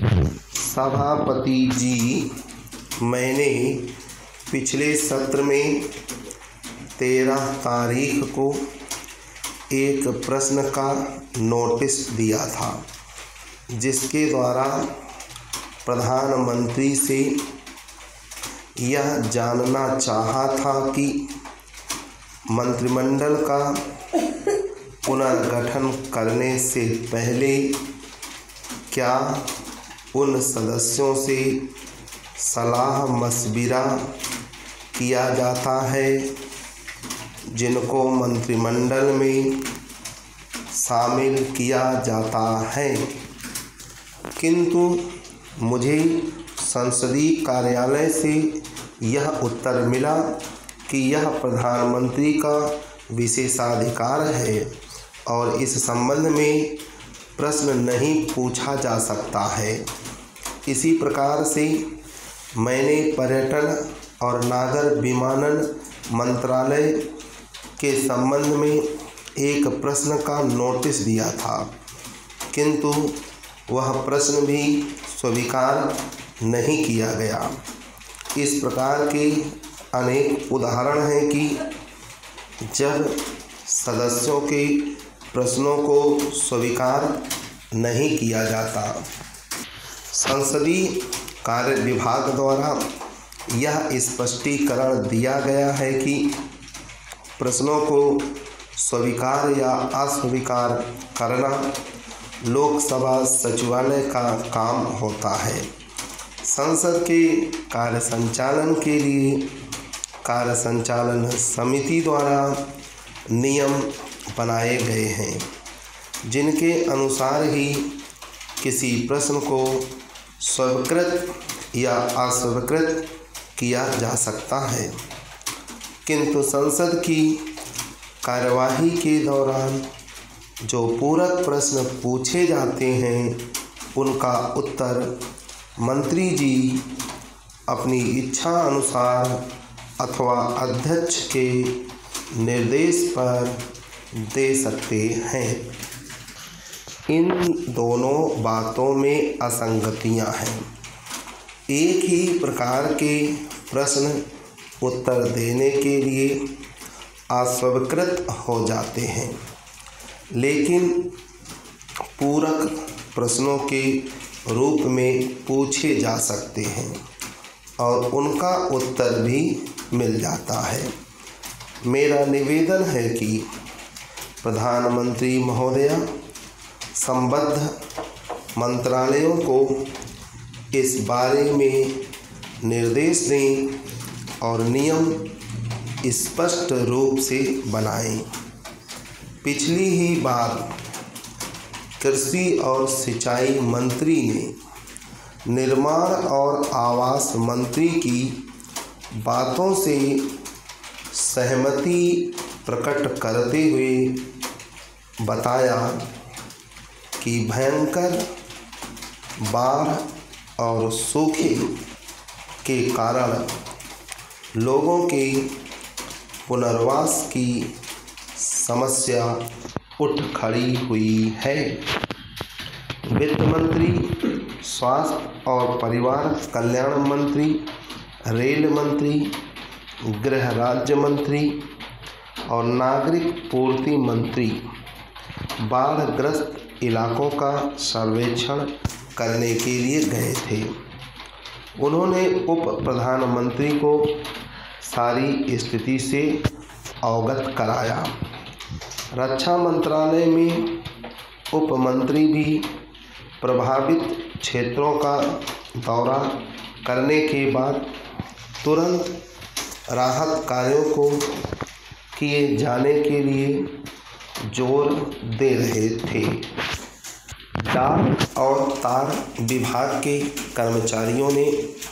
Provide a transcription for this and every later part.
सभापति जी, मैंने पिछले सत्र में 13 तारीख को एक प्रश्न का नोटिस दिया था, जिसके द्वारा प्रधानमंत्री से यह जानना चाहा था कि मंत्रिमंडल का पुनर्गठन करने से पहले क्या उन सदस्यों से सलाह मशविरा किया जाता है जिनको मंत्रिमंडल में शामिल किया जाता है। किंतु मुझे संसदीय कार्यालय से यह उत्तर मिला कि यह प्रधानमंत्री का विशेषाधिकार है और इस संबंध में प्रश्न नहीं पूछा जा सकता है। इसी प्रकार से मैंने पर्यटन और नागर विमानन मंत्रालय के संबंध में एक प्रश्न का नोटिस दिया था, किंतु वह प्रश्न भी स्वीकार नहीं किया गया। इस प्रकार के अनेक उदाहरण हैं कि जब सदस्यों के प्रश्नों को स्वीकार नहीं किया जाता। संसदीय कार्य विभाग द्वारा यह स्पष्टीकरण दिया गया है कि प्रश्नों को स्वीकार या अस्वीकार करना लोकसभा सचिवालय का काम होता है। संसद के कार्य संचालन के लिए कार्य संचालन समिति द्वारा नियम बनाए गए हैं, जिनके अनुसार ही किसी प्रश्न को स्वीकृत या अस्वीकृत किया जा सकता है। किंतु संसद की कार्यवाही के दौरान जो पूरक प्रश्न पूछे जाते हैं, उनका उत्तर मंत्री जी अपनी इच्छा अनुसार अथवा अध्यक्ष के निर्देश पर दे सकते हैं। इन दोनों बातों में असंगतियां हैं। एक ही प्रकार के प्रश्न उत्तर देने के लिए अस्वीकृत हो जाते हैं, लेकिन पूरक प्रश्नों के रूप में पूछे जा सकते हैं और उनका उत्तर भी मिल जाता है। मेरा निवेदन है कि प्रधानमंत्री महोदय संबद्ध मंत्रालयों को इस बारे में निर्देश दें और नियम स्पष्ट रूप से बनाएं। पिछली ही बार कृषि और सिंचाई मंत्री ने निर्माण और आवास मंत्री की बातों से सहमति प्रकट करते हुए बताया कि भयंकर बाढ़ और सूखे के कारण लोगों के पुनर्वास की समस्या उठ खड़ी हुई है। वित्त मंत्री, स्वास्थ्य और परिवार कल्याण मंत्री, रेल मंत्री, गृह राज्य मंत्री और नागरिक पूर्ति मंत्री बाढ़ग्रस्त इलाकों का सर्वेक्षण करने के लिए गए थे। उन्होंने उप प्रधानमंत्री को सारी स्थिति से अवगत कराया। रक्षा मंत्रालय में उप मंत्री भी प्रभावित क्षेत्रों का दौरा करने के बाद तुरंत राहत कार्यों को किए जाने के लिए जोर दे रहे थे। डाक और तार विभाग के कर्मचारियों ने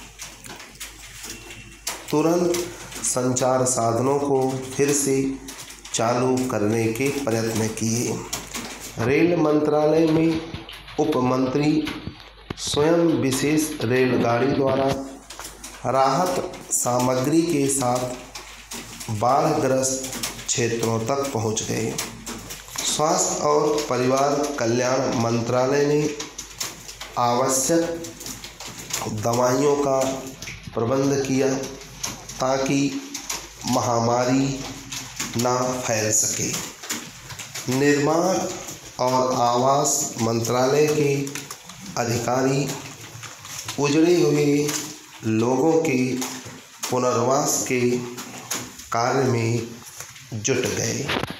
तुरंत संचार साधनों को फिर से चालू करने के प्रयत्न किए। रेल मंत्रालय में उप मंत्री स्वयं विशेष रेलगाड़ी द्वारा राहत सामग्री के साथ बाढ़ग्रस्त क्षेत्रों तक पहुंच गए। स्वास्थ्य और परिवार कल्याण मंत्रालय ने आवश्यक दवाइयों का प्रबंध किया ताकि महामारी ना फैल सके। निर्माण और आवास मंत्रालय के अधिकारी उजड़े हुए लोगों के पुनर्वास के कार्य में जुट गए।